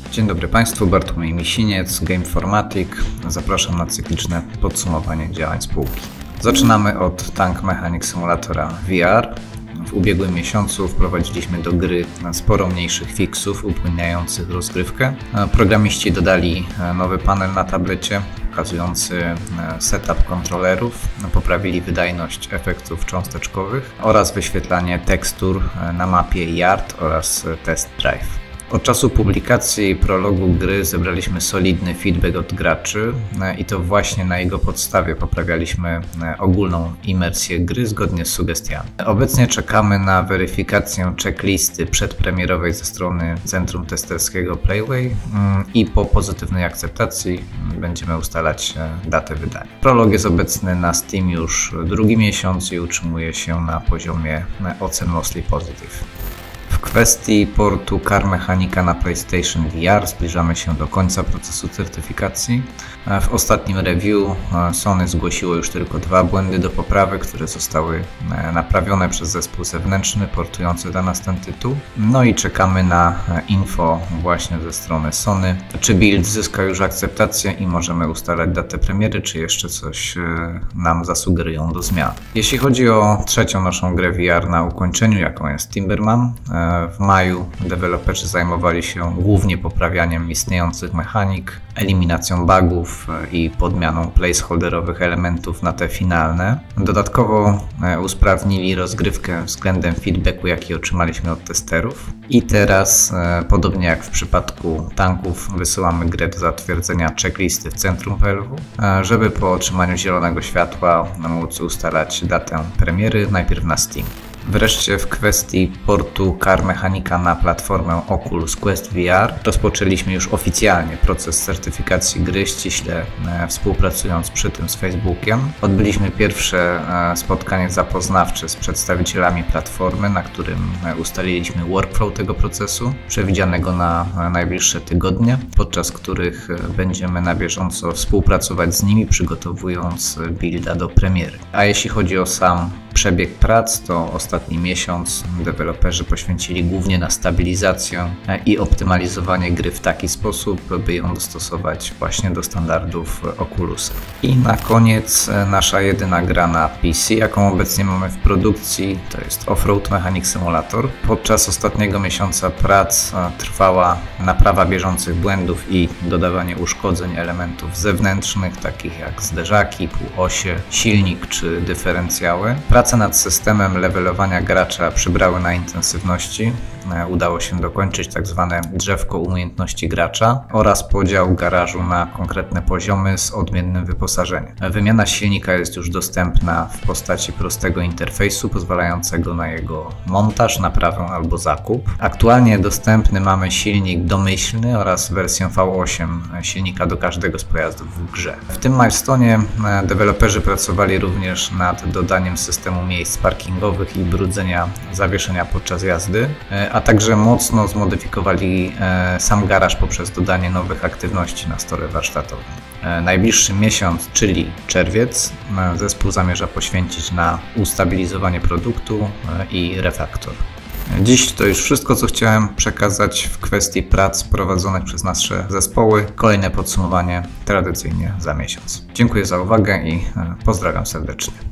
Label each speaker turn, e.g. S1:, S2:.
S1: Dzień dobry Państwu, Bartłomiej Misiniec, Gamformatic. Zapraszam na cykliczne podsumowanie działań spółki. Zaczynamy od Tank Mechanic Simulatora VR. W ubiegłym miesiącu wprowadziliśmy do gry sporo mniejszych fixów upłynniających rozgrywkę. Programiści dodali nowy panel na tablecie pokazujący setup kontrolerów, poprawili wydajność efektów cząsteczkowych oraz wyświetlanie tekstur na mapie Yard oraz Test Drive. Od czasu publikacji prologu gry zebraliśmy solidny feedback od graczy i to właśnie na jego podstawie poprawialiśmy ogólną imersję gry zgodnie z sugestiami. Obecnie czekamy na weryfikację checklisty przedpremierowej ze strony centrum testerskiego Playway i po pozytywnej akceptacji będziemy ustalać datę wydania. Prolog jest obecny na Steam już drugi miesiąc i utrzymuje się na poziomie ocen mostly positive. W kwestii portu Car Mechanica na PlayStation VR zbliżamy się do końca procesu certyfikacji. W ostatnim review Sony zgłosiło już tylko 2 błędy do poprawy, które zostały naprawione przez zespół zewnętrzny portujący dla nas ten tytuł. No i czekamy na info właśnie ze strony Sony, czy build zyska już akceptację i możemy ustalać datę premiery, czy jeszcze coś nam zasugerują do zmian. Jeśli chodzi o trzecią naszą grę VR na ukończeniu, jaką jest Timberman, w maju deweloperzy zajmowali się głównie poprawianiem istniejących mechanik, eliminacją bugów i podmianą placeholderowych elementów na te finalne. Dodatkowo usprawnili rozgrywkę względem feedbacku, jaki otrzymaliśmy od testerów. I teraz, podobnie jak w przypadku tanków, wysyłamy grę do zatwierdzenia checklisty w centrum PLW, żeby po otrzymaniu zielonego światła móc ustalać datę premiery, najpierw na Steam. Wreszcie w kwestii portu Car Mechanica na platformę Oculus Quest VR rozpoczęliśmy już oficjalnie proces certyfikacji gry, ściśle współpracując przy tym z Facebookiem. Odbyliśmy pierwsze spotkanie zapoznawcze z przedstawicielami platformy, na którym ustaliliśmy workflow tego procesu, przewidzianego na najbliższe tygodnie, podczas których będziemy na bieżąco współpracować z nimi, przygotowując builda do premiery. A jeśli chodzi o sam przebieg prac, to ostatni miesiąc deweloperzy poświęcili głównie na stabilizację i optymalizowanie gry w taki sposób, by ją dostosować właśnie do standardów Oculusa. I na koniec nasza jedyna gra na PC, jaką obecnie mamy w produkcji, to jest Offroad Mechanic Simulator. Podczas ostatniego miesiąca prac trwała naprawa bieżących błędów i dodawanie uszkodzeń elementów zewnętrznych, takich jak zderzaki, półosie, silnik czy dyferencjały. Prace nad systemem levelowania gracza przybrały na intensywności. Udało się dokończyć tak zwane drzewko umiejętności gracza oraz podział garażu na konkretne poziomy z odmiennym wyposażeniem. Wymiana silnika jest już dostępna w postaci prostego interfejsu pozwalającego na jego montaż, naprawę albo zakup. Aktualnie dostępny mamy silnik domyślny oraz wersję V8 silnika do każdego z pojazdów w grze. W tym milestone'ie deweloperzy pracowali również nad dodaniem systemu miejsc parkingowych i brudzenia zawieszenia podczas jazdy, a także mocno zmodyfikowali sam garaż poprzez dodanie nowych aktywności na stole warsztatowym. Najbliższy miesiąc, czyli czerwiec, zespół zamierza poświęcić na ustabilizowanie produktu i refaktor. Dziś to już wszystko, co chciałem przekazać w kwestii prac prowadzonych przez nasze zespoły. Kolejne podsumowanie tradycyjnie za miesiąc. Dziękuję za uwagę i pozdrawiam serdecznie.